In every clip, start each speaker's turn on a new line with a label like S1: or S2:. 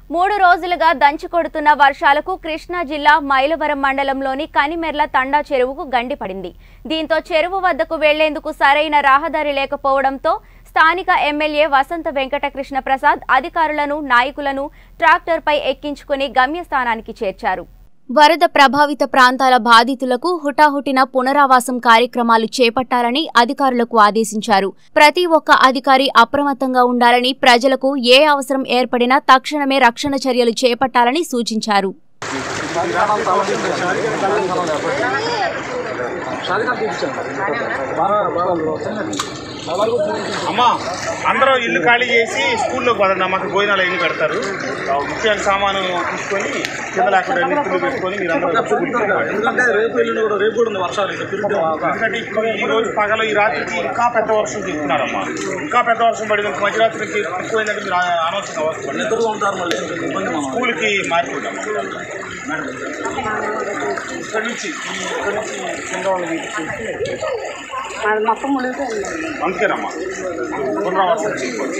S1: 3 రోజులుగా దంచుకొడుతున్న వర్షాలకు కృష్ణా జిల్లా మైలవరం మండలంలోని కనిమెర్ల తండా చెరువుకు గండి పడింది. దీంతో చెరువు వద్దకు వెళ్లేందుకు సరైన రహదారి లేకపోవడంతో స్థానిక ఎమ్మెల్యే వసంత వెంకటకృష్ణ ప్రసాద్ అధికారులను నాయకులను ట్రాక్టర్పై ఎక్కించుకుని గమ్యస్థానానికి చేర్చారు. వరద ప్రభావిత ప్రాంతాల బాధితులకు హుటాహుటిన పునరావాసం కార్యక్రమాలు చేపట్టాలని అధికారులకు ఆదేశించారు. ప్రతి ఒక్క అధికారి అప్రమత్తంగా ఉండాలని, ప్రజలకు ఏ అవసరం ఏర్పడినా తక్షణమే రక్షణ చర్యలు చేపట్టాలని సూచించారు.
S2: అమ్మా అందరూ ఇల్లు ఖాళీ చేసి స్కూల్లోకి పదండి. మాకు భోజనాలు ఇల్లు పెడతారు. ముఖ్యమైన సామాను తీసుకొని కింద లేకుండా నిప్పులు పెట్టుకొని మీరు ఎందుకంటే రేపు కూడా ఉంది వర్షాలు. ఎందుకంటే ఇప్పుడు ఈ రోజు పగల ఈ రాత్రికి ఇంకా పెద్ద వర్షం తీసుకున్నారమ్మా. ఇంకా పెద్ద వర్షం పడింది. మధ్యరాత్రికి ఎక్కువైందంటే మీరు అనవసరంగా వస్తుంది. ఇద్దరు ఉంటారు. మళ్ళీ స్కూల్కి మారిపోతాం. ఇక్కడ నుంచి కింద వాళ్ళని
S3: మొత్తం
S2: అందుకేనమ్మా పునరావాసం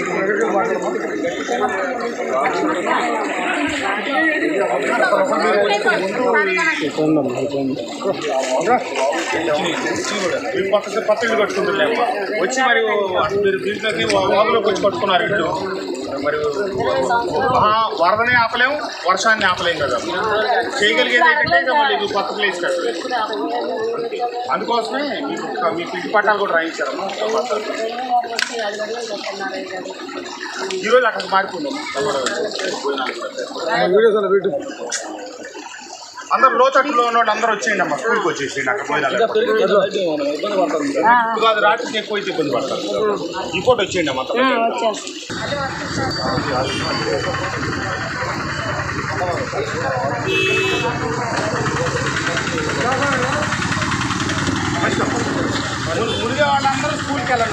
S2: కొత్త ఇల్లు కట్టుకుంటున్నామ్మా. వచ్చి మరి మీరు దీంట్లోకి వాగులోకి వచ్చి కట్టుకున్నారు ఇల్లు. మరి వరదనే ఆపలేము, వర్షాన్ని ఆపలేము కదా. చేయగలిగేది ఏంటంటే మళ్ళీ కొత్త ప్లేస్ కట్టారు. అందుకోసమే మీకు ఇంటి పట్టాలు కూడా రాయించారమ్మా. ఈరోజు అక్కడికి మారిపోయిందమ్మా. అందరు లోతట్టులో ఉన్న వాళ్ళు అందరూ వచ్చేయండి అమ్మా. స్కూల్కి వచ్చేసేయండి. అక్కడ పోయినా కాదు, రాత్రికి ఎక్కువ అయితే ఇబ్బంది పడతారు. ఈ పూట వచ్చేయండి అమ్మా. మునిగే వాళ్ళందరూ స్కూల్కి వెళ్ళండి.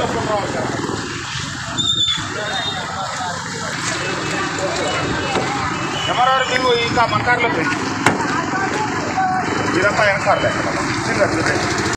S2: ఎవరెవరు మీరు ఇంకా మంటారులో పెట్టి మీరంతా వెనకాలే చిన్న